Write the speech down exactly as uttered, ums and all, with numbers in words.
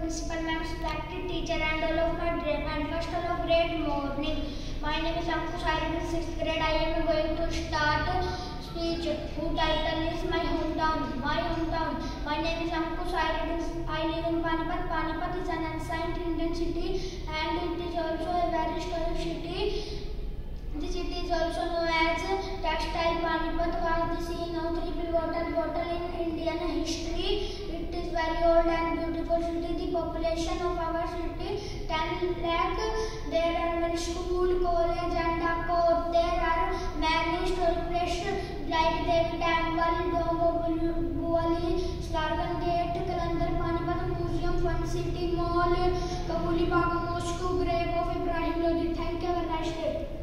principal, ma'am, respected teacher, and all of my dream. And first of all, great morning. My name is Ankush. I am in sixth grade. I am going to start speech. Whose title is my hometown. My hometown. My name is Ankush. I live in, I live in Panipat. Panipat is an ancient Indian city, and it is also a very historic city. The city is also known as Textile Panipat was the scene of three pivotal battle in Indian history. It is very old and beautiful city. The population of our city ten lakh. There are many school, college and a court. There are many historic places like Devi Temple, Domo Buwali, Slargan Gate, Kalandar Panipat Museum, Fun City Mall, Kabuli Bagh Mosque, grave of Ibrahim Lodi. Thank you. Have a nice day.